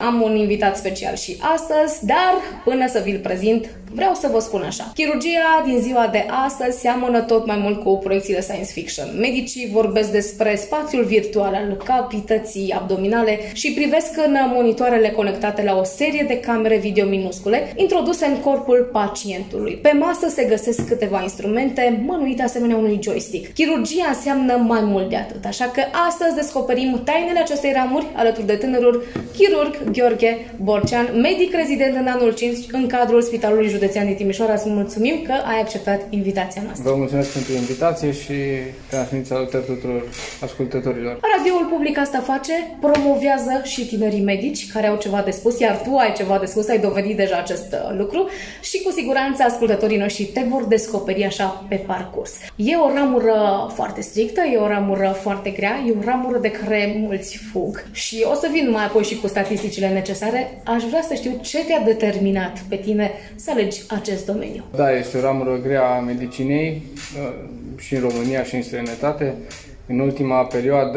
Am un invitat special și astăzi, dar până să vi-l prezint, vreau să vă spun așa. Chirurgia din ziua de astăzi seamănă tot mai mult cu proiecțiile science fiction. Medicii vorbesc despre spațiul virtual al cavității abdominale și privesc în monitoarele conectate la o serie de camere video minuscule introduse în corpul pacientului. Pe masă se găsesc câteva instrumente mânuite asemenea unui joystick. Chirurgia înseamnă mai mult de atât, așa că astăzi descoperim tainele acestei ramuri alături de tânărul chirurg Gheorghe Borcean, medic rezident în anul 5 în cadrul Spitalului Județean din Timișoara. Îți mulțumim că ai acceptat invitația noastră. Vă mulțumesc pentru invitație și transmit salutări tuturor ascultătorilor. Radioul public asta face, promovează și tinerii medici care au ceva de spus, iar tu ai ceva de spus, ai dovedit deja acest lucru și cu siguranță ascultătorii noștri te vor descoperi așa pe parcurs. E o ramură foarte strictă, e o ramură foarte grea, e o ramură de care mulți fug și o să vin mai apoi și cu statisticile necesare. Aș vrea să știu ce te-a determinat pe tine să alegi acest domeniu. Da, este o ramură grea a medicinei și în România și în străinătate. În ultima perioadă,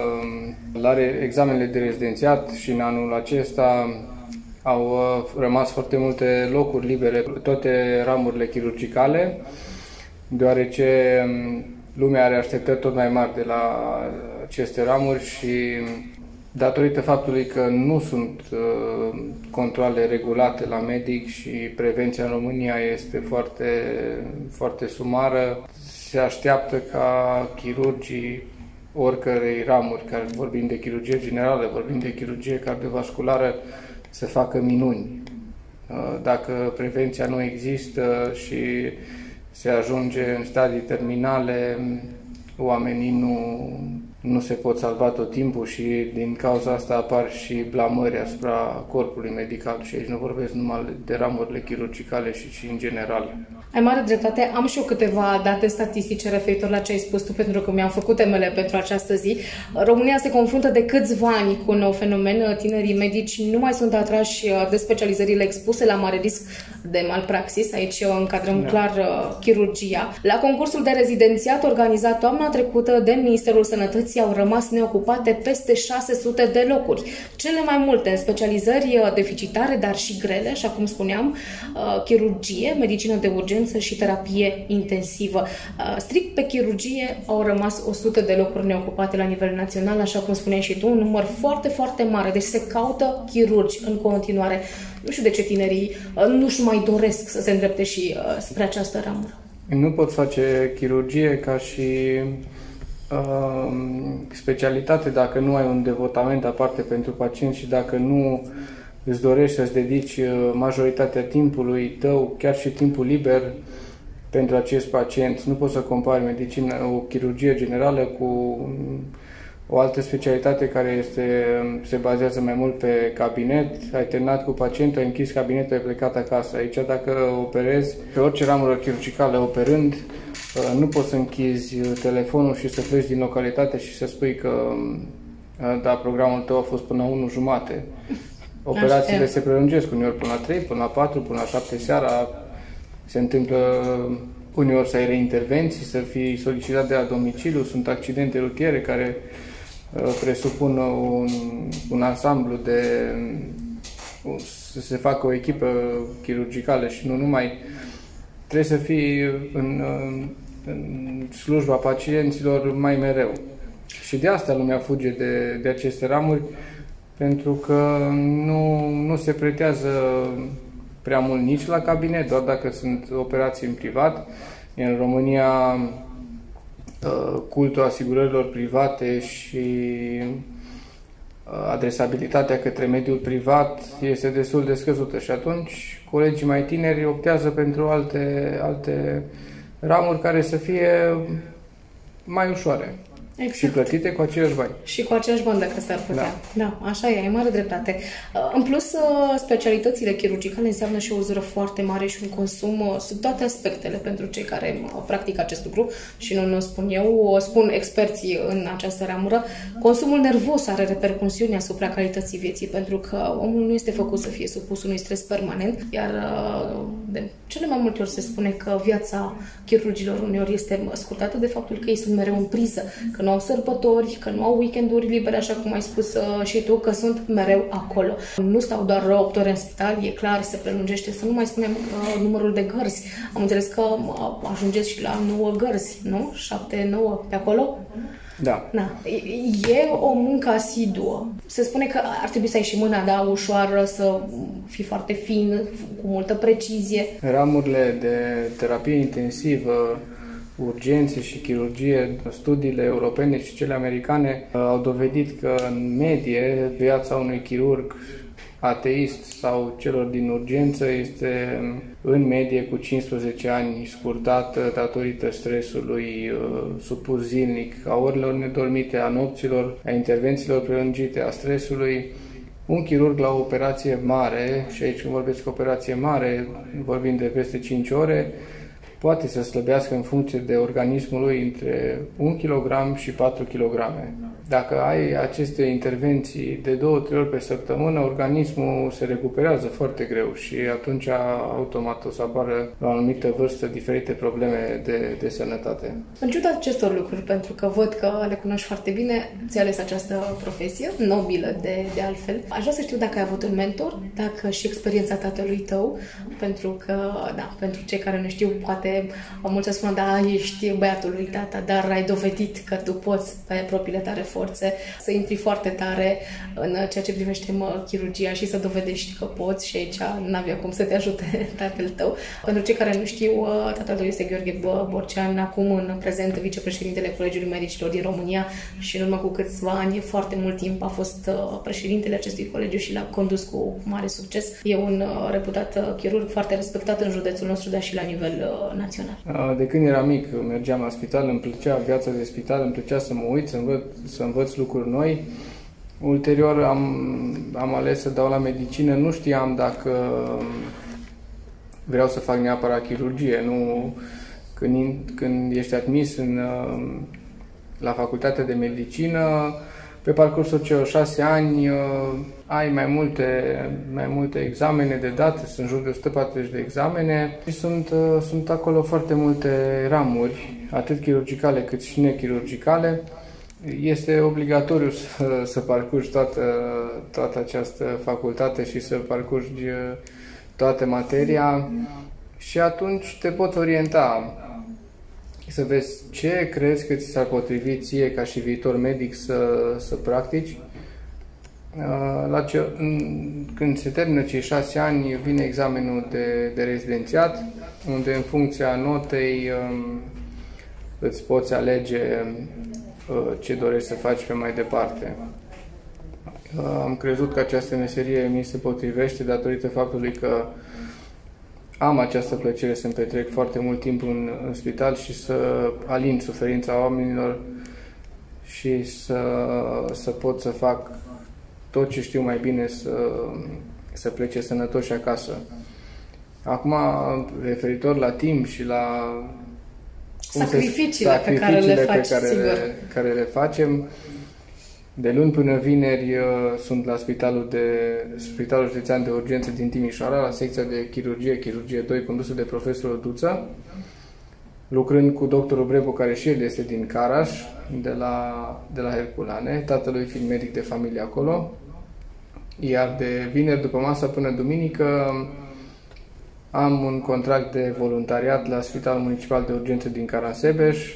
la examenele de rezidențiat și în anul acesta au rămas foarte multe locuri libere pe toate ramurile chirurgicale, deoarece lumea are așteptări tot mai mari de la aceste ramuri și datorită faptului că nu sunt controale regulate la medic și prevenția în România este foarte, foarte sumară, se așteaptă ca chirurgii oricărei ramuri, care vorbim de chirurgie generală, vorbim de chirurgie cardiovasculară, să facă minuni. Dacă prevenția nu există și se ajunge în stadii terminale, oamenii nu se pot salva tot timpul și din cauza asta apar și blamări asupra corpului medical și aici nu vorbesc numai de ramurile chirurgicale și în general. Ai mare dreptate, am și eu câteva date statistice referitor la ce ai spus tu, pentru că mi-am făcut temele pentru această zi. România se confruntă de câțiva ani cu un nou fenomen. Tinerii medici nu mai sunt atrași de specializările expuse la mare risc de malpraxis. Aici încadrăm clar chirurgia. La concursul de rezidențiat organizat toamna trecută de Ministerul Sănătății au rămas neocupate peste 600 de locuri. Cele mai multe în specializări deficitare, dar și grele, așa cum spuneam, chirurgie, medicină de urgență și terapie intensivă. Strict pe chirurgie au rămas 100 de locuri neocupate la nivel național, așa cum spuneai și tu, un număr foarte, foarte mare. Deci se caută chirurgi în continuare. Nu știu de ce tinerii nu-și mai doresc să se îndrepte și spre această ramură. Nu pot face chirurgie ca și specialitate dacă nu ai un devotament aparte pentru pacient și dacă nu îți dorești să-ți dedici majoritatea timpului tău, chiar și timpul liber, pentru acest pacient. Nu poți să compari o chirurgie generală cu o altă specialitate care se bazează mai mult pe cabinet. Ai terminat cu pacientul, ai închis cabinetul, ai plecat acasă. Aici, dacă operezi pe orice ramură chirurgicală operând, nu poți să închizi telefonul și să pleci din localitate și să spui că da, programul tău a fost până la 1:30. Operațiile se prelungesc uneori până la 3, până la 4, până la 7 seara. Se întâmplă uneori să ai reintervenții, să fii solicitat de la domiciliu. Sunt accidente rutiere care presupun un ansamblu să se facă o echipă chirurgicală și nu numai. Trebuie să fii în slujba pacienților mai mereu. Și de asta lumea fuge de aceste ramuri, pentru că nu se pretează prea mult nici la cabinet, doar dacă sunt operații în privat. În România, cultul asigurărilor private și adresabilitatea către mediul privat este destul de scăzută și atunci colegii mai tineri optează pentru alte ramuri care să fie mai ușoare. Exact. Și plătite cu aceiași bani. Și cu aceiași bani, dacă s-ar putea. Da, așa e, ai mare dreptate. În plus, specialitățile chirurgicale înseamnă și o uzură foarte mare și un consum sub toate aspectele pentru cei care practică acest lucru și nu spun eu, o spun experții în această ramură. Consumul nervos are repercusiuni asupra calității vieții, pentru că omul nu este făcut să fie supus unui stres permanent, iar de cele mai multe ori se spune că viața chirurgilor uneori este scurtată de faptul că ei sunt mereu în priză, că nu au sărbători, că nu au weekenduri libere, așa cum ai spus și tu, că sunt mereu acolo. Nu stau doar 8 ore în spital, e clar, se prelungește. Să nu mai spunem numărul de gărzi. Am înțeles că ajungeți și la 9 gărzi, nu? 7-9 pe acolo? Da. E o muncă asiduă. Se spune că ar trebui să ai și mâna, da, ușoară, să fii foarte fin, cu multă precizie. Ramurile de terapie intensivă, urgențe și chirurgie, studiile europene și cele americane au dovedit că în medie viața unui chirurg ateist sau celor din urgență este în medie cu 15 ani scurtată datorită stresului supus zilnic, a orelor nedormite, a nopților, a intervențiilor prelungite, a stresului. Un chirurg la o operație mare, și aici când vorbesc de operație mare, vorbim de peste 5 ore, poate să slăbească în funcție de organismul lui între 1 kg și 4 kg. Dacă ai aceste intervenții de 2-3 ori pe săptămână, organismul se recuperează foarte greu și atunci automat o să apară la o anumită vârstă diferite probleme de sănătate. În ciuda acestor lucruri, pentru că văd că le cunoști foarte bine, ți-ai ales această profesie, nobilă de altfel. Aș vrea să știu dacă ai avut un mentor, dacă și experiența tatălui tău, pentru că, da, pentru cei care nu știu, poate mulți să spună, da, ești băiatul lui tata, dar ai dovedit că tu poți pe propriile tale forțe să intri foarte tare în ceea ce privește chirurgia și să dovedești că poți și aici n-avea cum să te ajute tatăl tău. Pentru cei care nu știu, tatăl tău este Gheorghe Borcean, acum în prezent vicepreședintele Colegiului Medicilor din România și în urmă cu câțiva ani, foarte mult timp a fost președintele acestui colegiu și l-a condus cu mare succes. E un reputat chirurg foarte respectat în județul nostru, dar și la nivel național. De când eram mic, mergeam la spital, îmi plăcea viața de spital, îmi plăcea să mă uit, să învăț lucruri noi. Ulterior am ales să dau la medicină, nu știam dacă vreau să fac neapărat chirurgie. Nu, când ești admis la facultatea de medicină, pe parcursul celor 6 ani ai mai multe examene de dat, sunt în jur de 140 de examene și sunt acolo foarte multe ramuri, atât chirurgicale cât și nechirurgicale. Este obligatoriu să parcurgi toată această facultate și să parcurgi toată materia și atunci te poți orienta să vezi ce crezi că ți s-ar potrivi ție ca și viitor medic să practici. Când se termină cei 6 ani, vine examenul de rezidențiat, unde în funcția notei îți poți alege ce dorești să faci pe mai departe. Am crezut că această meserie mi se potrivește datorită faptului că am această plăcere să-mi petrec foarte mult timp în spital și să alin suferința oamenilor și să pot să fac tot ce știu mai bine să plece sănătoși acasă. Acum, referitor la timp și la sacrificiile pe care le faci, care le facem, de luni până vineri sunt la Spitalul Județean de Urgență din Timișoara, la secția de chirurgie 2, condusă de profesorul Duță, lucrând cu doctorul Brebu, care și el este din Caraș, de la Herculane, tatălui fiind medic de familie acolo. Iar de vineri după masa până duminică am un contract de voluntariat la Spitalul Municipal de Urgență din Caransebeș,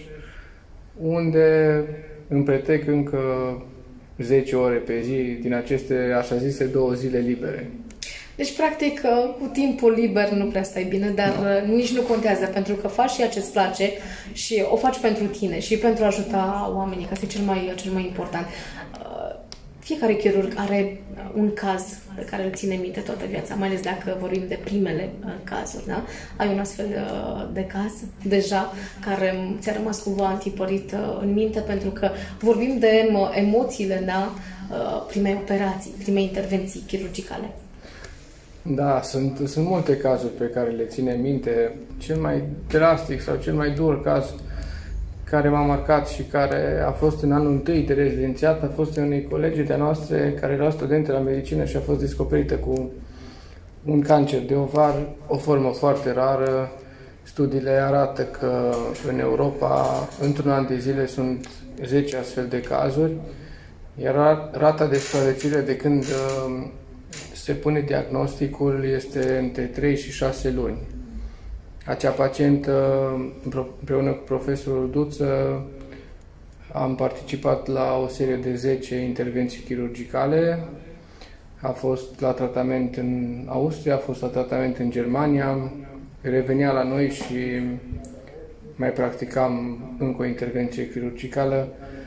unde îmi petrec încă 10 ore pe zi din aceste, așa zise, 2 zile libere. Deci, practic, cu timpul liber nu prea stai bine, dar nici nu contează, pentru că faci ceea ce îți place și o faci pentru tine și pentru a ajuta oamenii, că este cel mai important. Fiecare chirurg are un caz pe care îl ține minte toată viața, mai ales dacă vorbim de primele cazuri, da? Ai un astfel de caz deja care ți-a rămas cumva antipărit în minte, pentru că vorbim de emoțiile, da? Primei operații, primei intervenții chirurgicale. Da, sunt multe cazuri pe care le ține minte. Cel mai drastic sau cel mai dur caz care m-a marcat și care a fost în anul 1 de rezidențiat, a fost unei colegi de-a noastre care era studente la medicină și a fost descoperită cu un cancer de ovar, o formă foarte rară. Studiile arată că în Europa, într-un an de zile, sunt 10 astfel de cazuri, iar rata de supraviețuire de când se pune diagnosticul este între 3 și 6 luni. Acea pacientă, împreună cu profesorul Duță, am participat la o serie de 10 intervenții chirurgicale. A fost la tratament în Austria, a fost la tratament în Germania, revenea la noi și mai practicam încă o intervenție chirurgicală.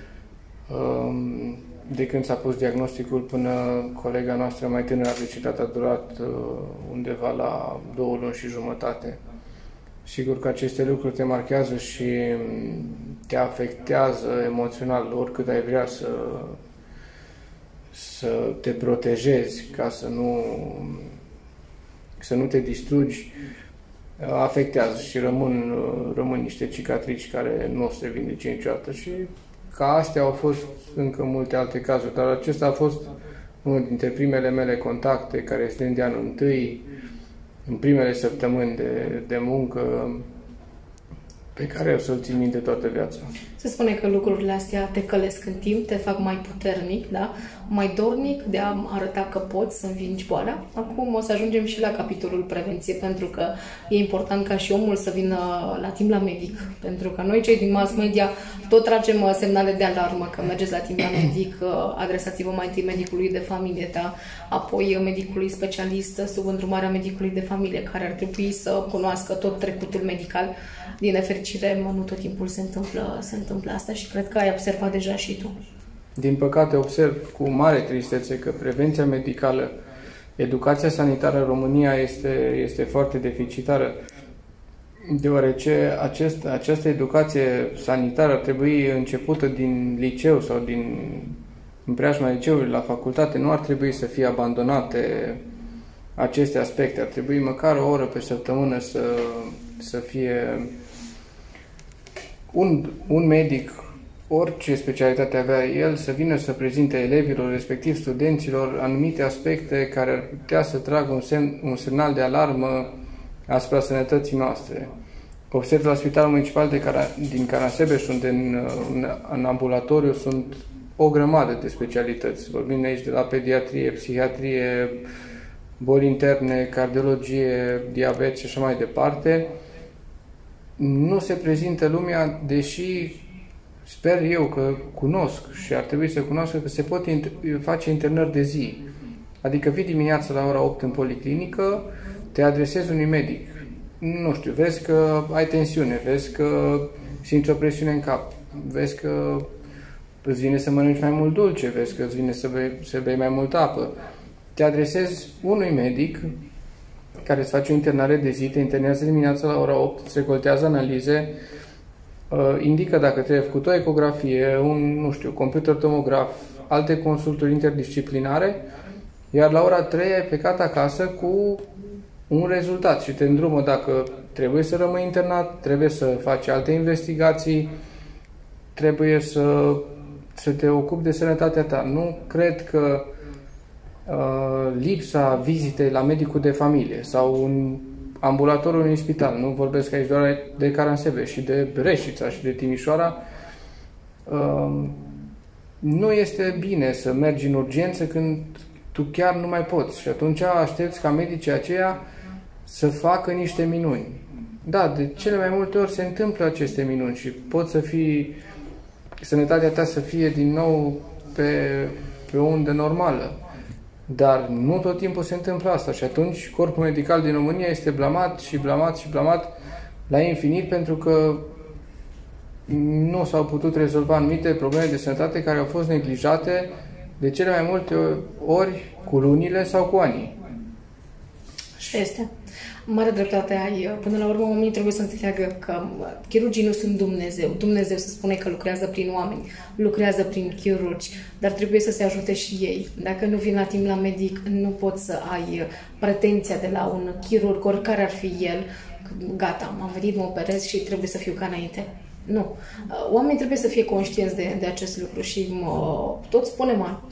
De când s-a pus diagnosticul până colega noastră mai tânără a decedat, a durat undeva la 2 luni și jumătate. Sigur că aceste lucruri te marchează și te afectează emoțional, oricât ai vrea să te protejezi ca să nu te distrugi, afectează și rămân niște cicatrici care nu o să se vindece niciodată. Și ca astea au fost încă multe alte cazuri, dar acesta a fost unul dintre primele mele contacte, care este de anul întâi, în primele săptămâni de muncă, pe care o să-l țin minte toată viața. Se spune că lucrurile astea te călesc în timp, te fac mai puternic, da? Mai dornic de a arăta că poți să învingi boala. Acum o să ajungem și la capitolul prevenție, pentru că e important ca și omul să vină la timp la medic. Pentru că noi, cei din mass media, tot tragem semnale de alarmă că mergeți la timp la medic, adresați-vă mai întâi medicului de familie, da? Apoi medicului specialist, sub îndrumarea medicului de familie, care ar trebui să cunoască tot trecutul medical. Din nefericire, nu tot timpul se întâmplă asta și cred că ai observat deja și tu. Din păcate, observ cu mare tristețe că prevenția medicală, educația sanitară în România este foarte deficitară, deoarece această educație sanitară ar trebui începută din liceu sau în preajma liceului la facultate. Nu ar trebui să fie abandonate aceste aspecte. Ar trebui măcar o oră pe săptămână să fie un medic, orice specialitate avea el, să vină să prezinte elevilor, respectiv studenților, anumite aspecte care ar putea să tragă un semnal de alarmă asupra sănătății noastre. Observ la Spitalul Municipal din Caransebeș, unde în ambulatoriu sunt o grămadă de specialități. Vorbim aici de la pediatrie, psihiatrie, boli interne, cardiologie, diabet și așa mai departe. Nu se prezintă lumea, deși sper eu că cunosc și ar trebui să cunoască că se pot face internări de zi. Adică vii dimineața la ora 8 în policlinică, te adresezi unui medic. Nu știu, vezi că ai tensiune, vezi că simți o presiune în cap, vezi că îți vine să mănânci mai mult dulce, vezi că îți vine să bei mai multă apă. Te adresezi unui medic care îți face o internare de zi, te internează dimineața la ora 8, îți recoltează analize, indică dacă trebuie făcut o ecografie, computer tomograf, alte consulturi interdisciplinare, iar la ora 3 ai plecat acasă cu un rezultat și te îndrumă dacă trebuie să rămâi internat, trebuie să faci alte investigații, trebuie să te ocupi de sănătatea ta. Nu cred că lipsa vizitei la medicul de familie sau în ambulatorul unui spital, nu vorbesc aici doar de Caransebeș, și de Reșița și de Timișoara, nu este bine să mergi în urgență când tu chiar nu mai poți și atunci aștepți ca medicii aceia să facă niște minuni. Da, de cele mai multe ori se întâmplă aceste minuni și pot să fii, sănătatea ta să fie din nou pe o undă normală. Dar nu tot timpul se întâmplă asta și atunci corpul medical din România este blamat și blamat și blamat la infinit pentru că nu s-au putut rezolva anumite probleme de sănătate care au fost neglijate de cele mai multe ori cu lunile sau cu anii. Este. Mare dreptate ai. Până la urmă, oamenii trebuie să înțeleagă că chirurgii nu sunt Dumnezeu. Dumnezeu se spune că lucrează prin oameni, lucrează prin chirurgi, dar trebuie să se ajute și ei. Dacă nu vin la timp la medic, nu poți să ai pretenția de la un chirurg, oricare ar fi el, gata, m-am venit, mă operez și trebuie să fiu ca înainte. Nu. Oamenii trebuie să fie conștienți de acest lucru și tot spunem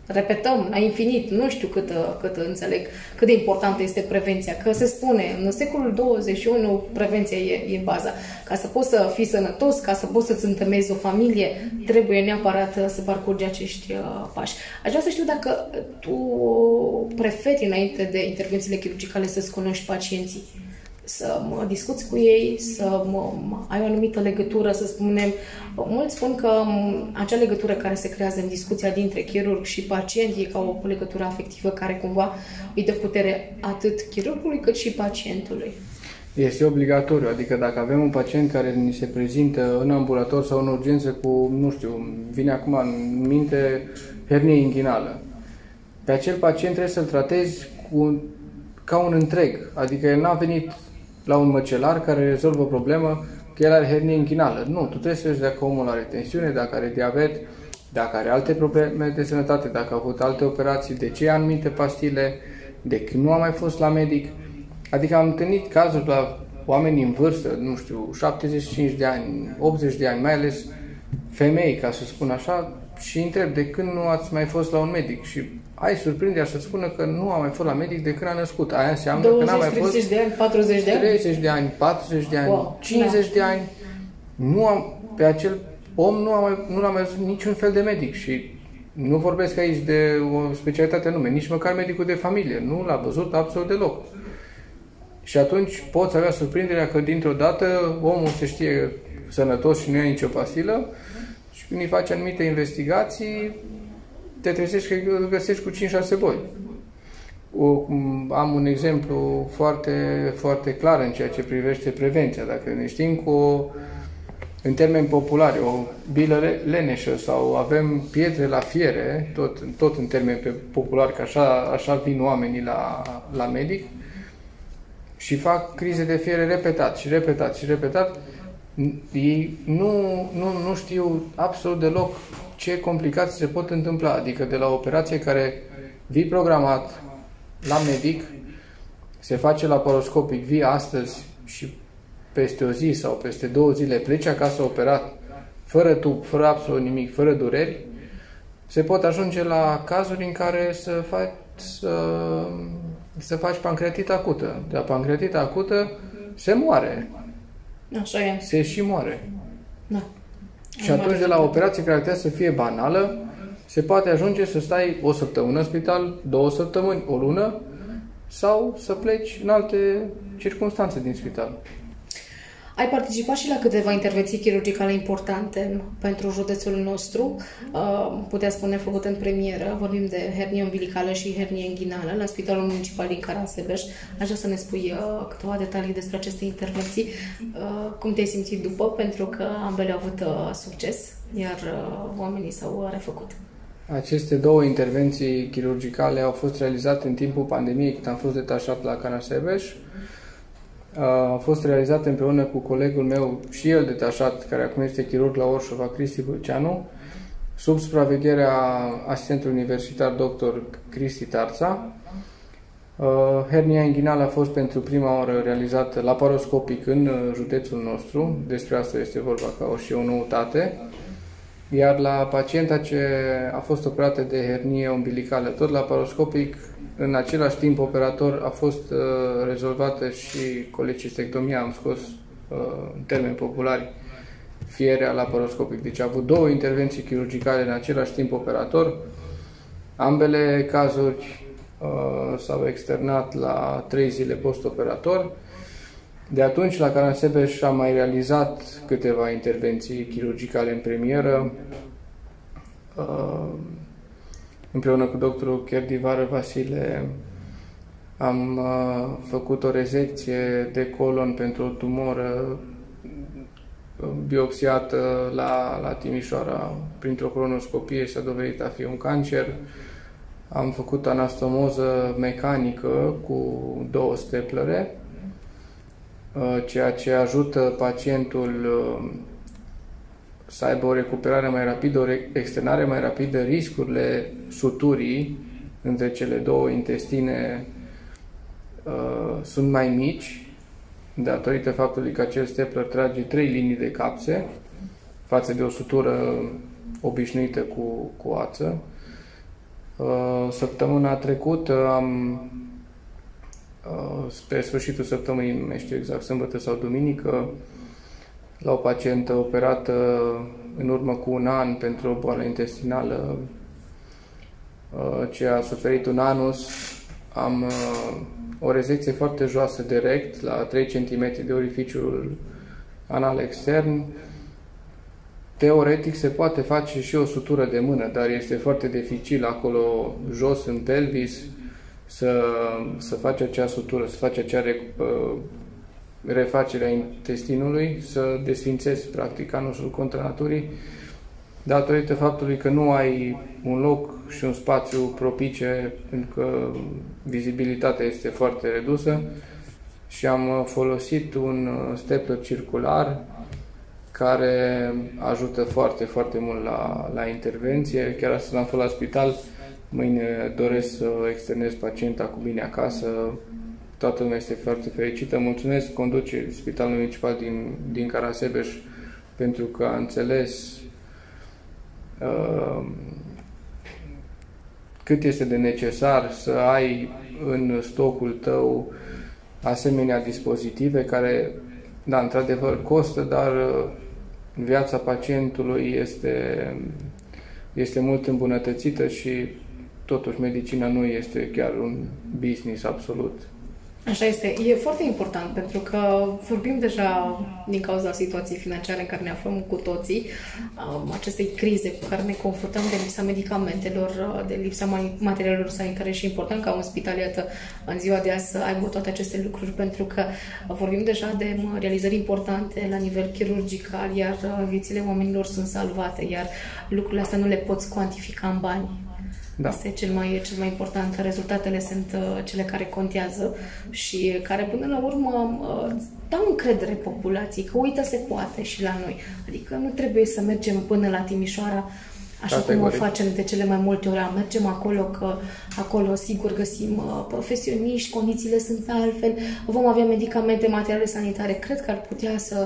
repetăm la infinit, nu știu cât înțeleg, cât de importantă este prevenția. Că se spune, în secolul 21, prevenția e baza. Ca să poți să fii sănătos, ca să poți să-ți întemeiezi o familie, trebuie neapărat să parcurgi acești pași. Aș vrea să știu dacă tu preferi, înainte de intervențiile chirurgicale, să-ți cunoști pacienții, să mă discuți cu ei, să ai o anumită legătură, să spunem. Mulți spun că acea legătură care se creează în discuția dintre chirurg și pacient e ca o legătură afectivă care cumva îi dă putere atât chirurgului cât și pacientului. Este obligatoriu, adică dacă avem un pacient care ni se prezintă în ambulator sau în urgență cu, nu știu, vine acum în minte hernie inghinală, pe acel pacient trebuie să-l tratezi ca un întreg, adică el n-a venit la un măcelar care rezolvă o problemă că el are hernie inghinală. Nu, tu trebuie să vezi dacă omul are tensiune, dacă are diabet, dacă are alte probleme de sănătate, dacă a avut alte operații, de ce ia anumite pastile, de când nu a mai fost la medic. Adică am întâlnit cazuri la oameni în vârstă, nu știu, 75 de ani, 80 de ani, mai ales femei, ca să spun așa, și întreb de când nu ați mai fost la un medic și ai surprinderea să spună că nu a mai fost la medic de când a născut. Aia înseamnă 20, că n-a mai 30 fost de ani, 40 de ani? 30 de ani, 40 de ani, Wow, 50 de ani. Pe acel om nu l-a mai văzut niciun fel de medic și nu vorbesc aici de o specialitate anume, nici măcar medicul de familie. Nu l-a văzut absolut deloc. Și atunci poți avea surprinderea că dintr-o dată omul se știe sănătos și nu ia nicio pastilă și când îi faci anumite investigații te trezești că îl găsești cu 5-6 boli. Am un exemplu foarte, foarte clar în ceea ce privește prevenția. Dacă ne știm în termeni populari, o bilă leneșă sau avem pietre la fiere, tot în termeni populari, că așa vin oamenii la medic și fac crize de fiere repetat și repetat și repetat, ei nu știu absolut deloc ce complicații se pot întâmpla. Adică de la o operație care vii programat la medic, se face laparoscopic, vii astăzi și peste o zi sau peste 2 zile pleci acasă operat, fără tub, fără absolut nimic, fără dureri, se pot ajunge la cazuri în care să faci pancreatită acută. De la pancreatită acută se moare. Așa e. Se și moare. Da. Și atunci de la o operație care trebuie să fie banală, se poate ajunge să stai 1 săptămână în spital, 2 săptămâni, o lună, sau să pleci în alte circunstanțe din spital. Ai participat și la câteva intervenții chirurgicale importante pentru județul nostru, putea spune făcute în premieră, vorbim de hernie umbilicală și hernie inghinală la Spitalul Municipal din Caransebeș. Aș vrea să ne spui câteva detalii despre aceste intervenții. Cum te-ai simțit după? Pentru că ambele au avut succes, iar oamenii s-au refăcut. Aceste 2 intervenții chirurgicale au fost realizate în timpul pandemiei, când am fost detașat la Caransebeș. A fost realizat împreună cu colegul meu, și el detașat, care acum este chirurg la Orșova, Cristi Vâlceanu, sub supravegherea asistentului universitar dr. Cristi Tarța. Hernia inghinală a fost pentru prima oară realizată laparoscopic în județul nostru, despre asta este vorba ca și o noutate. Iar la pacienta ce a fost operată de hernie umbilicală, tot laparoscopic, în același timp operator a fost rezolvată și colecistectomia, am scos în termeni populari fierea laparoscopic. Deci a avut 2 intervenții chirurgicale în același timp operator. Ambele cazuri s-au externat la 3 zile post-operator. De atunci, la Caransebeș am mai realizat câteva intervenții chirurgicale în premieră, împreună cu doctorul Cherdivară Vasile am făcut o rezecție de colon pentru o tumoră biopsiată la Timișoara printr-o colonoscopie, s-a dovedit a fi un cancer. Am făcut anastomoză mecanică cu 2 steplere, ceea ce ajută pacientul să aibă o recuperare mai rapidă, o externare mai rapidă. Riscurile suturii între cele 2 intestine sunt mai mici, datorită faptului că acel stepler trage 3 linii de capse față de o sutură obișnuită cu ață. Săptămâna trecută spre sfârșitul săptămânii, nu mai știu exact, sâmbătă sau duminică, la o pacientă operată în urmă cu un an pentru o boală intestinală ce a suferit un anus. Am o rezecție foarte joasă de rect, la 3 cm de orificiul anal extern. Teoretic se poate face și o sutură de mână, dar este foarte dificil acolo jos în pelvis să faci acea sutură, să faci acea refacere a intestinului, să desfințezi practic anusul contra naturii, datorită faptului că nu ai un loc și un spațiu propice, pentru că vizibilitatea este foarte redusă, și am folosit un stepler circular care ajută foarte, foarte mult la intervenție. Chiar astăzi am fost la spital, mâine doresc să externez pacienta cu bine acasă. Toată lumea este foarte fericită. Mulțumesc conducerii Spitalului Municipal din Caransebeș pentru că a înțeles cât este de necesar să ai în stocul tău asemenea dispozitive care, da, într-adevăr costă, dar viața pacientului este mult îmbunătățită și totuși medicina nu este chiar un business absolut. Așa este. E foarte important pentru că vorbim deja din cauza situației financiare în care ne aflăm cu toții, acestei crize cu care ne confruntăm, de lipsa medicamentelor, de lipsa materialelor sanitare, și important ca un spital, iată, în ziua de azi să aibă toate aceste lucruri, pentru că vorbim deja de realizări importante la nivel chirurgical, iar viețile oamenilor sunt salvate, iar lucrurile astea nu le poți cuantifica în bani. Da. Este cel mai important, că rezultatele sunt cele care contează și care până la urmă dau încredere populației că uite, se poate și la noi. Adică nu trebuie să mergem până la Timișoara așa cum o facem de cele mai multe ori. Mergem acolo, că acolo sigur găsim profesioniști, condițiile sunt altfel, vom avea medicamente, materiale sanitare. Cred că ar putea să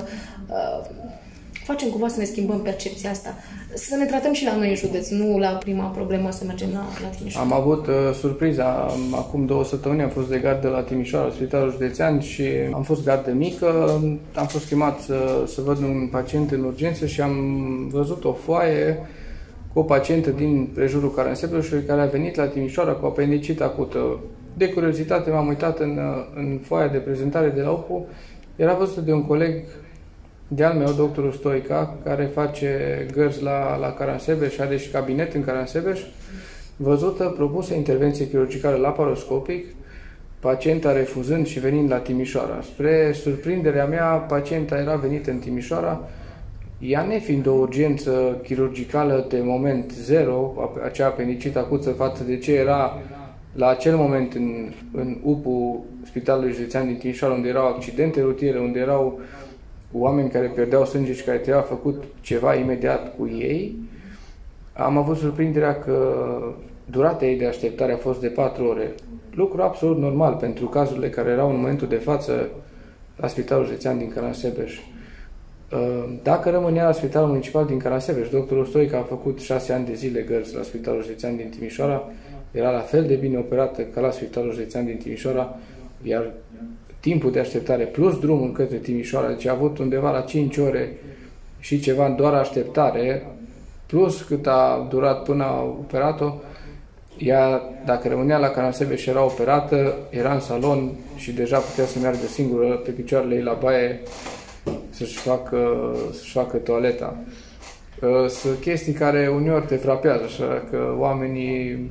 facem cumva să ne schimbăm percepția asta. Să ne tratăm și la noi în județ, nu la prima problemă să mergem la Timișoara. Am avut surpriza, acum 2 săptămâni am fost de gardă la Timișoara, Spitalul Județean, și am fost gardă mică, am fost chemat să văd un pacient în urgență și am văzut o foaie cu o pacientă din prejurul Caransebeșului care a venit la Timișoara cu apendicită acută. De curiozitate m-am uitat în foaia de prezentare de la OPU, era văzută de un coleg de-al meu, doctorul Stoica, care face gărzi la Caransebeș, are și cabinet în Caransebeș, văzută, propusă intervenție chirurgicală laparoscopic, pacienta refuzând și venind la Timișoara. Spre surprinderea mea, pacienta era venită în Timișoara, ea nefiind o urgență chirurgicală de moment zero, acea apendicită acută față de ce era la acel moment în UPU Spitalului Județean din Timișoara, unde erau accidente rutiere, unde erau oameni care pierdeau sânge și care trebuia făcut ceva imediat cu ei, am avut surprinderea că durata ei de așteptare a fost de 4 ore. Lucru absolut normal pentru cazurile care erau în momentul de față la Spitalul Județean din Caransebeș. Dacă rămânea la Spitalul Municipal din Caransebeș, doctorul Stoica a făcut 6 ani de zile gărzi la Spitalul Județean din Timișoara, era la fel de bine operată ca la Spitalul Județean din Timișoara, iar timpul de așteptare plus drumul către Timișoara, deci a avut undeva la 5 ore și ceva doar așteptare, plus cât a durat până a operat-o. Ea, dacă rămânea la Caransebeș și era operată, era în salon și deja putea să meargă singură pe picioarele ei la baie să-și facă toaleta. Sunt chestii care uneori te frapează, așa că oamenii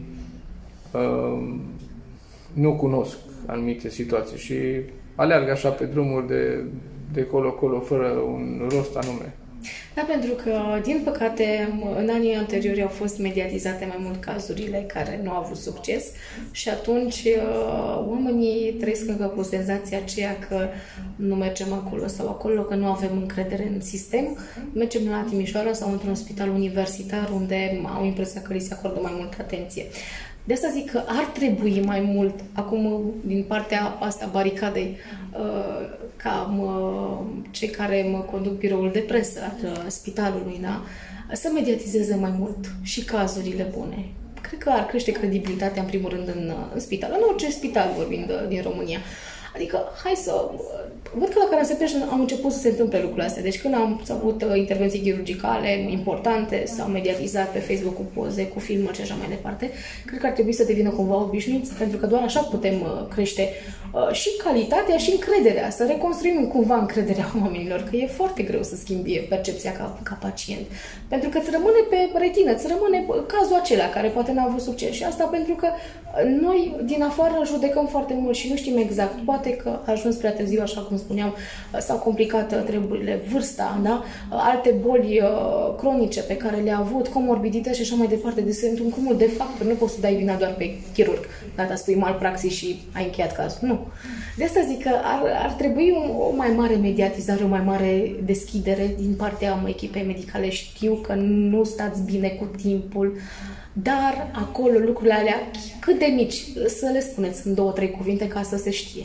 nu cunosc anumite situații și aleargă așa pe drumuri de colo-colo, fără un rost anume. Da, pentru că, din păcate, în anii anteriori au fost mediatizate mai mult cazurile care nu au avut succes și atunci oamenii trăiesc încă cu senzația aceea că nu mergem acolo sau acolo, că nu avem încredere în sistem. Mergem la Timișoara sau într-un spital universitar unde au impresia că li se acordă mai multă atenție. De asta zic că ar trebui mai mult, acum, din partea asta baricadei, ca cei care mă conduc biroul de presă al spitalului, da, să mediatizeze mai mult și cazurile bune. cred că ar crește credibilitatea, în primul rând, în spital, în orice spital vorbind din România. Adică, hai să... Văd că la Caransebeș au început să se întâmple lucrurile astea. Deci când am avut intervenții chirurgicale importante, s-au mediatizat pe Facebook cu poze, cu filmări și așa mai departe, cred că ar trebui să devină cumva obișnuiți, pentru că doar așa putem crește și calitatea și încrederea, să reconstruim cumva încrederea oamenilor, că e foarte greu să schimbi percepția ca pacient. Pentru că îți rămâne pe retină, îți rămâne cazul acela care poate n-a avut succes. Și asta pentru că noi din afară judecăm foarte mult și nu știm exact. Poate că a ajuns prea târziu, așa cum spuneam, s-au complicat treburile, vârsta, da? Alte boli cronice pe care le-a avut, comorbidități și așa mai departe. Deci sunt un cumul de factori. Nu poți să dai vina doar pe chirurg. Data spui malpraxis și ai încheiat cazul. Nu. De asta zic că ar trebui o mai mare mediatizare, o mai mare deschidere din partea echipei medicale. Știu că nu stați bine cu timpul, dar acolo lucrurile alea, cât de mici, să le spuneți în 2-3 cuvinte ca să se știe.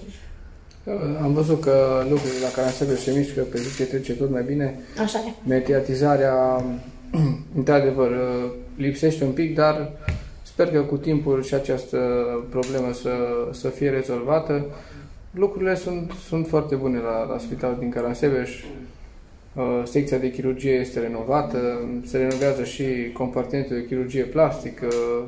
Am văzut că lucrurile la Caransebeș se mișcă, pe zi ce trece tot mai bine. Așa e. Mediatizarea, într-adevăr, lipsește un pic, dar sper că cu timpul și această problemă să fie rezolvată. Lucrurile sunt foarte bune la spitalul din Caransebeș. Secția de chirurgie este renovată, se renovează și compartimentul de chirurgie plastică,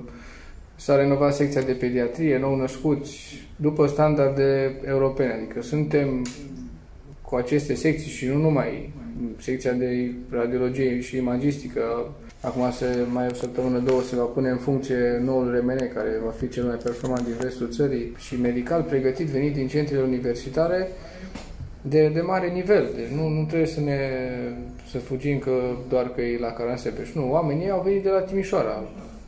s-a renovat secția de pediatrie, nou-născuți, după standarde europene. Adică suntem cu aceste secții și nu numai secția de radiologie și imagistică. Acum mai o săptămână, 2 se va pune în funcție noul RMN, care va fi cel mai performant din restul țării și medical pregătit, venit din centrele universitare de mare nivel. Deci nu trebuie să fugim doar că e la Caransebeș. Nu, oamenii au venit de la Timișoara.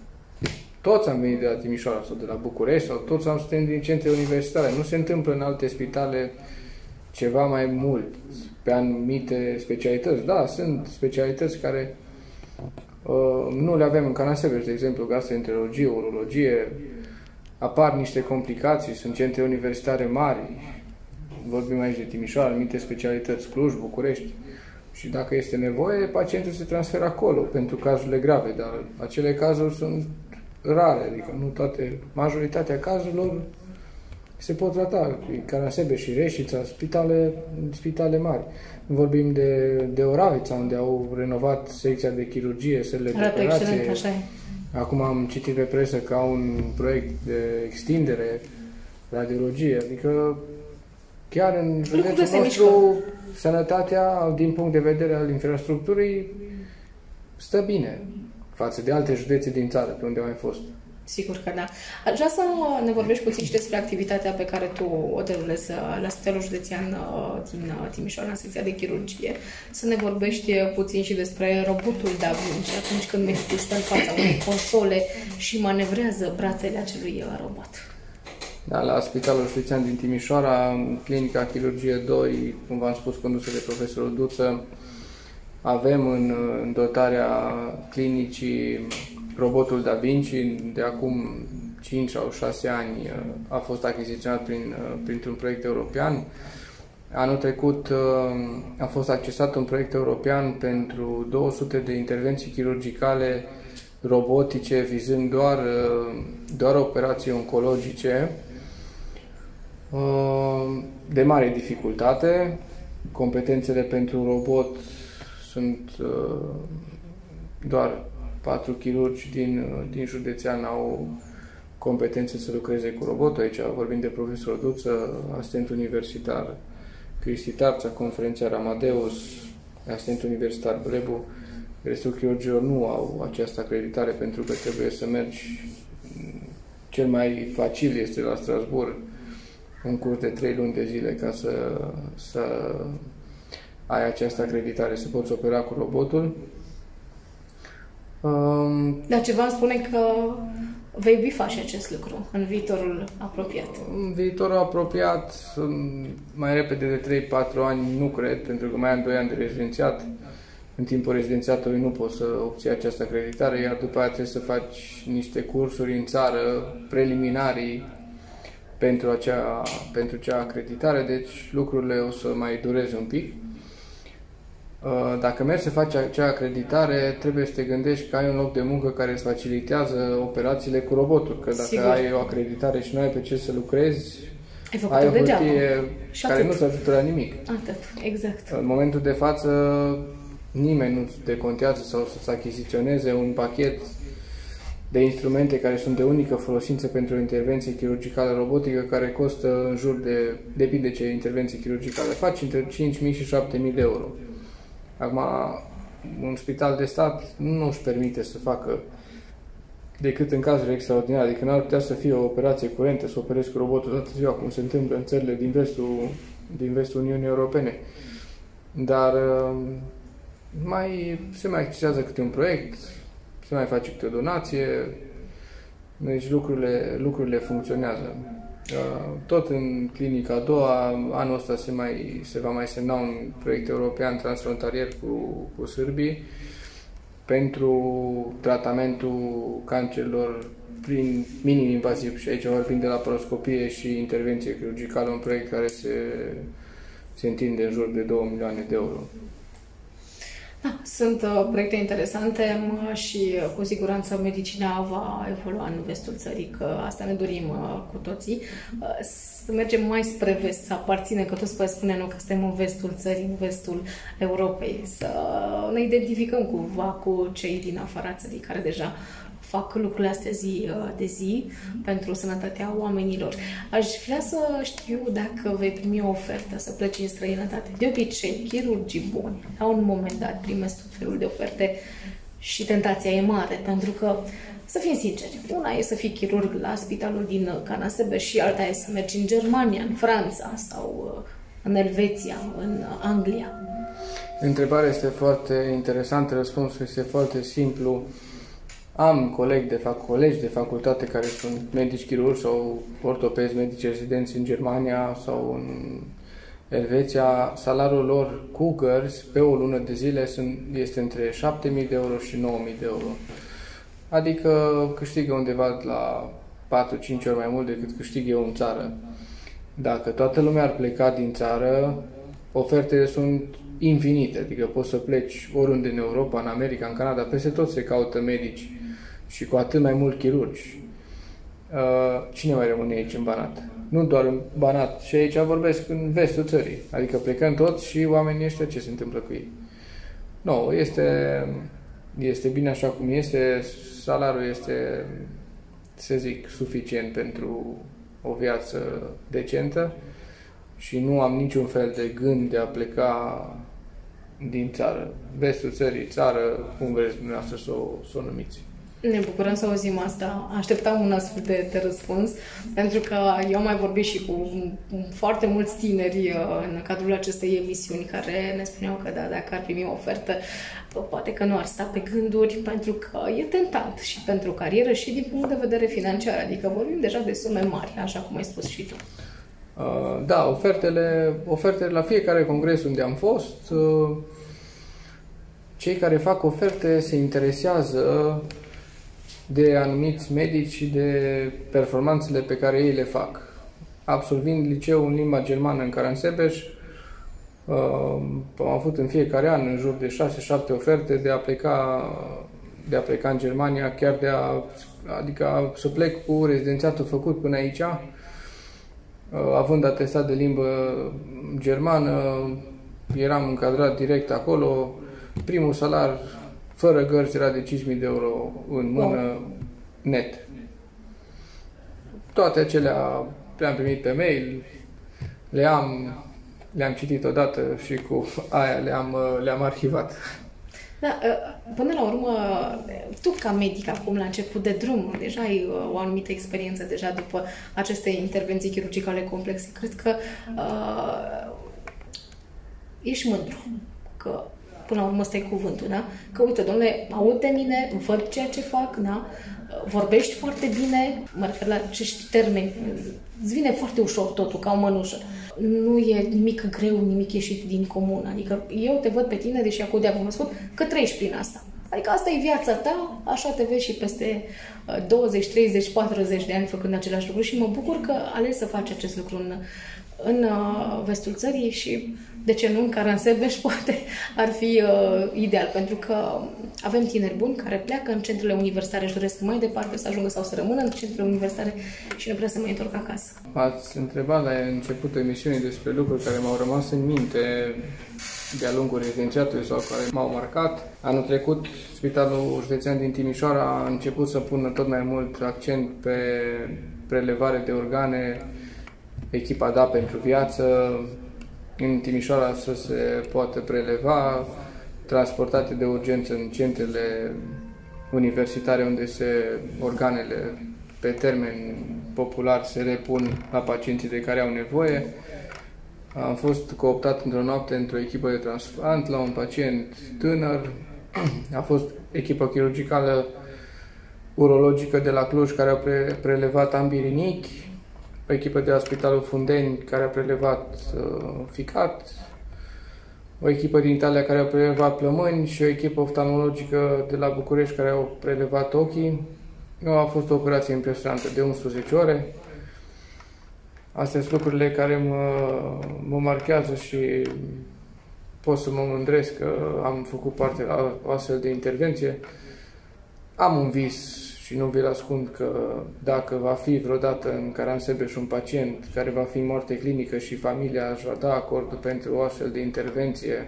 Toți am venit de la Timișoara sau de la București sau toți suntem din centre universitare. Nu se întâmplă în alte spitale ceva mai mult pe anumite specialități. Da, sunt specialități care nu le avem în Caransebeș, de exemplu gastroenterologie, urologie. Apar niște complicații, sunt centre universitare mari. Vorbim aici de Timișoara, anumite specialități, Cluj, București. Și dacă este nevoie, pacientul se transferă acolo pentru cazurile grave, dar acele cazuri sunt rare, adică nu toate, majoritatea cazurilor se pot trata. Caransebeș și Reșița, spitale mari. Vorbim de Oravița, unde au renovat secția de chirurgie, sălile de operație. Acum am citit pe presă că au un proiect de extindere, radiologie, adică chiar în județul nostru, sănătatea, din punct de vedere al infrastructurii, stă bine față de alte județe din țară, pe unde au mai fost. Sigur că da. Aș vrea să ne vorbești puțin și despre activitatea pe care tu o derulezi la Spitalul Județean din Timișoara, în secția de chirurgie. Să ne vorbești puțin și despre robotul Da Vinci, atunci când medicul stă în fața unei console și manevrează brațele acelui robot. Da, la Spitalul Județean din Timișoara, în clinica Chirurgie 2, cum v-am spus, condusă de profesorul Duță, avem în dotarea clinicii robotul Da Vinci. De acum 5 sau 6 ani a fost achiziționat printr-un proiect european. Anul trecut a fost accesat un proiect european pentru 200 de intervenții chirurgicale robotice, vizând doar operații oncologice de mare dificultate. Competențele pentru robot sunt doar 4 chirurgi din județean au competențe să lucreze cu robotul. Aici vorbim de profesorul Duță, asistent universitar Cristi Tarța, conferențiar Amadeus, asistent universitar Blebu. Restul chirurgilor nu au această acreditare pentru că trebuie să mergi, cel mai facil este la Strasbourg, în curs de 3 luni de zile ca să ai această acreditare, să poți opera cu robotul. Dar ceva îmi spune că vei bifa și acest lucru în viitorul apropiat. În viitorul apropiat, mai repede de 3-4 ani, nu cred, pentru că mai am 2 ani de rezidențiat. În timpul rezidențiatului nu poți să obții această acreditare, iar după aia trebuie să faci niște cursuri în țară, preliminarii, pentru acea acreditare, deci lucrurile o să mai dureze un pic. Dacă mergi să faci acea acreditare, trebuie să te gândești că ai un loc de muncă care îți facilitează operațiile cu robotul. Că dacă Sigur. ai o acreditare și nu ai pe ce să lucrezi, ai o degeaba. hârtie care nu-ți ajută la nimic. Atât, exact. În momentul de față, nimeni nu te contează sau să-ți achiziționeze un pachet de instrumente care sunt de unică folosință pentru o intervenție chirurgicală robotică, care costă în jur de, depinde ce intervenție chirurgicală faci, între 5.000 și 7.000 de euro. Acum, un spital de stat nu își permite să facă decât în cazuri extraordinare, adică nu ar putea să fie o operație curentă, să operezi cu robotul toată ziua, cum se întâmplă în țările din vestul Uniunii Europene. Dar se mai accesează câte un proiect, se mai face câte o donație, deci lucrurile funcționează. Tot în clinica a doua, anul ăsta se va mai semna un proiect european transfrontalier cu sârbii pentru tratamentul cancerilor prin minim-invaziv, și aici vorbim de laparoscopie și intervenție chirurgicală, un proiect care se întinde în jur de 2 milioane de euro. Da, sunt proiecte interesante și cu siguranță medicina va evolua în vestul țării, că asta ne dorim cu toții. Să mergem mai spre vest, să aparținem, că toți spune nu că suntem în vestul țării, în vestul Europei, să ne identificăm cumva cu cei din afara țării care deja fac lucrurile astea zi de zi pentru sănătatea oamenilor. Aș vrea să știu dacă vei primi o ofertă să pleci în străinătate. De obicei, chirurgii buni, la un moment dat, primesc tot felul de oferte și tentația e mare, pentru că, să fim sinceri, una e să fii chirurg la spitalul din Canasebe și alta e să mergi în Germania, în Franța sau în Elveția, în Anglia. Întrebarea este foarte interesantă, răspunsul este foarte simplu. Am colegi de facultate care sunt medici chirurgi sau ortopezi medici rezidenți în Germania sau în Elveția. Salariul lor cu gărzi pe o lună de zile este între 7.000 de euro și 9.000 de euro. Adică câștigă undeva la 4-5 ori mai mult decât câștig eu în țară. Dacă toată lumea ar pleca din țară, ofertele sunt infinite, adică poți să pleci oriunde în Europa, în America, în Canada, peste tot se caută medici și cu atât mai mult chirurgi. Cine mai rămâne aici în Banat? Nu doar în Banat, și aici vorbesc în vestul țării, adică plecăm toți și oamenii ăștia ce se întâmplă cu ei? Nu, este bine așa cum este, salariul este, să zic, suficient pentru o viață decentă și nu am niciun fel de gând de a pleca din țară. Vestul țării, țară, cum vreți dumneavoastră să o numiți. Ne bucurăm să auzim asta. Așteptam un astfel de răspuns, pentru că eu am mai vorbit și cu foarte mulți tineri în cadrul acestei emisiuni care ne spuneau că da, dacă ar primi o ofertă, poate că nu ar sta pe gânduri, pentru că e tentant și pentru carieră și din punct de vedere financiar. Adică vorbim deja de sume mari, așa cum ai spus și tu. Da, ofertele la fiecare congres unde am fost, cei care fac oferte se interesează de anumiți medici și de performanțele pe care ei le fac. Absolvind liceul în limba germană în Caransebeș, am avut în fiecare an în jur de 6-7 oferte de a pleca în Germania, chiar adică să plec cu rezidențiatul făcut până aici, având atestat de limbă germană, eram încadrat direct acolo. Primul salar fără gărzi era de 5.000 de euro în mână, net. Toate acelea le-am primit pe mail, le-am citit odată și cu aia le-am arhivat. Da, până la urmă, tu ca medic acum la început de drum, deja ai o anumită experiență deja după aceste intervenții chirurgicale complexe. Cred că ești mândru că până la urmă ăsta e cuvântul, da? Că uite, dom'le, aud de mine, văd ceea ce fac, da? Vorbești foarte bine, mă refer la acești termeni, îți vine foarte ușor totul, ca o mănușă. Nu e nimic greu, nimic ieșit din comun. Adică eu te văd pe tine, deși acum de-a cunoscut, că trăiești prin asta. Adică asta e viața ta, așa te vezi și peste 20, 30, 40 de ani făcând același lucru și mă bucur că ales să faci acest lucru în vestul țării și, de ce nu, în Caransebeș poate ar fi ideal, pentru că avem tineri buni care pleacă în centrele universitare și doresc mai departe să ajungă sau să rămână în centrele universitare și nu prea să mai întorc acasă. Ați întrebat la începutul emisiunii despre lucruri care m-au rămas în minte de-a lungul rezidențiatului sau care m-au marcat. Anul trecut, Spitalul Județean din Timișoara a început să pună tot mai mult accent pe prelevare de organe, echipa Da pentru Viață, în Timișoara să se poată preleva, transportate de urgență în centrele universitare unde organele pe termen popular se repun la pacienții de care au nevoie. Am fost cooptat într-o noapte într-o echipă de transplant la un pacient tânăr. A fost echipă chirurgicală urologică de la Cluj care a prelevat ambii rinichi, o echipă de la Spitalul Fundeni care a prelevat ficat, o echipă din Italia care a prelevat plămâni și o echipă oftalmologică de la București care au prelevat ochii. A fost o operație impresionantă de 11 ore. Astea sunt lucrurile care mă marchează și pot să mă mândresc că am făcut parte la o astfel de intervenție. Am un vis și nu vi-l ascund că dacă va fi vreodată în Caransebeș un pacient care va fi în moarte clinică și familia își va da acordul pentru o astfel de intervenție,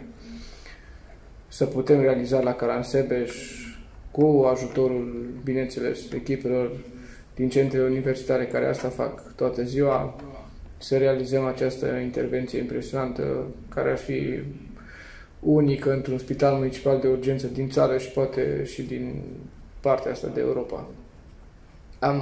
să putem realiza la Caransebeș cu ajutorul, bineînțeles, echipelor din centrele universitare care asta fac toată ziua, să realizăm această intervenție impresionantă care ar fi unică într-un spital municipal de urgență din țară și poate și din partea asta de Europa. Am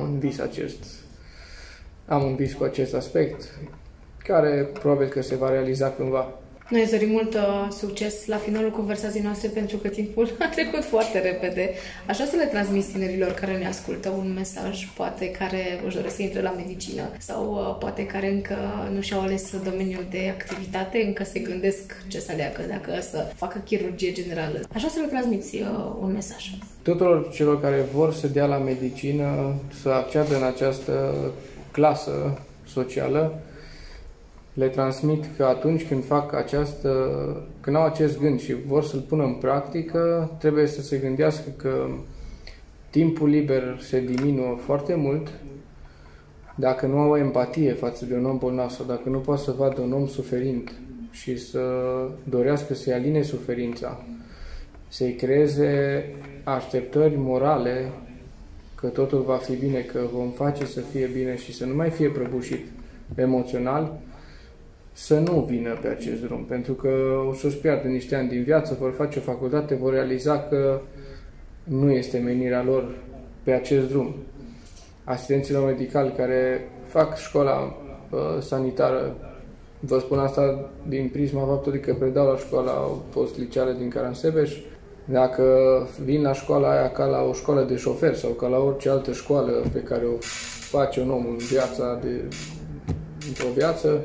un vis cu acest aspect, care probabil că se va realiza cândva. Noi îți dorim mult succes la finalul conversației noastre, pentru că timpul a trecut foarte repede. Așa să le transmiți tinerilor care ne ascultă un mesaj, poate care își doresc să intre la medicină sau poate care încă nu și-au ales domeniul de activitate, încă se gândesc ce să aleagă, dacă să facă chirurgie generală. Așa să le transmiți un mesaj. Tuturor celor care vor să dea la medicină, să acceadă în această clasă socială, le transmit că atunci când când au acest gând și vor să-l pună în practică, trebuie să se gândească că timpul liber se diminuă foarte mult dacă nu au empatie față de un om bolnav sau dacă nu poate să vadă un om suferind și să dorească să-i aline suferința, să-i creeze așteptări morale că totul va fi bine, că vom face să fie bine și să nu mai fie prăbușit emoțional, să nu vină pe acest drum, pentru că o să-și piardă niște ani din viață, vor face o facultate, vor realiza că nu este menirea lor pe acest drum. Asistenților medicali care fac școala sanitară, vă spun asta din prisma faptului că predau la școala post-liceală din Caransebeș, dacă vin la școala aia ca la o școală de șofer sau ca la orice altă școală pe care o face un om în într-o viață,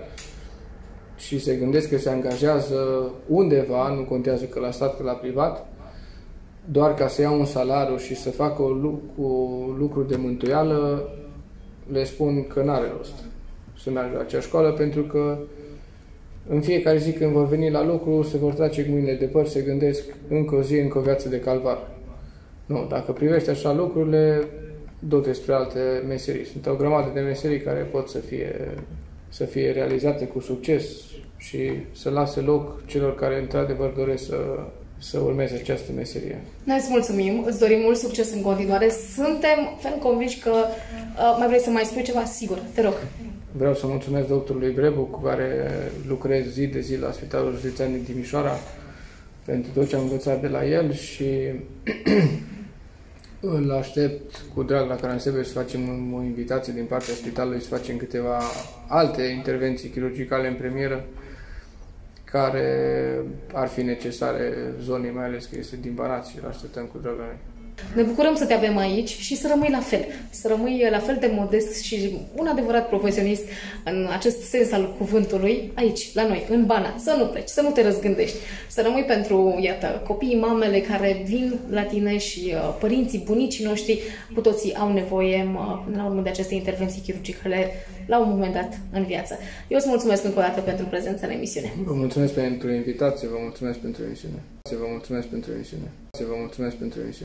și se gândesc că se angajează undeva, nu contează că la stat, că la privat, doar ca să ia un salariu și să facă lucruri de mântuială, le spun că n-are rost să meargă la acea școală, pentru că în fiecare zi când vor veni la lucru, se vor trage cu mâinile de păr, se gândesc încă o zi, încă o viață de calvar. Nu, dacă privești așa lucrurile, du-te spre alte meserii. Sunt o grămadă de meserii care pot să fie realizate cu succes și să lase loc celor care într-adevăr doresc să urmeze această meserie. Noi îți mulțumim, îți dorim mult succes în continuare. Suntem ferm convinși că mai vrei să mai spui ceva? Sigur, te rog. Vreau să mulțumesc doctorului Brebu, cu care lucrez zi de zi la Spitalul Județean din Timișoara, pentru tot ce am învățat de la el și îl aștept cu drag la Caransebeș să facem o invitație din partea spitalului, să facem câteva alte intervenții chirurgicale în premieră care ar fi necesare zonei, mai ales că este din Banat și îl așteptăm cu drag la noi. Ne bucurăm să te avem aici și să rămâi la fel. Să rămâi la fel de modest și un adevărat profesionist în acest sens al cuvântului, aici, la noi, în Banat. Să nu pleci, să nu te răzgândești. Să rămâi pentru, iată, copiii, mamele care vin la tine și părinții, bunicii noștri, cu toții au nevoie, până la urmă, de aceste intervenții chirurgicale la un moment dat în viață. Eu îți mulțumesc încă o dată pentru prezența în emisiune. Vă mulțumesc pentru invitație, vă mulțumesc pentru emisiune. Vă mulțumesc pentru emisiune. Vă mulțumesc pentru emisiune.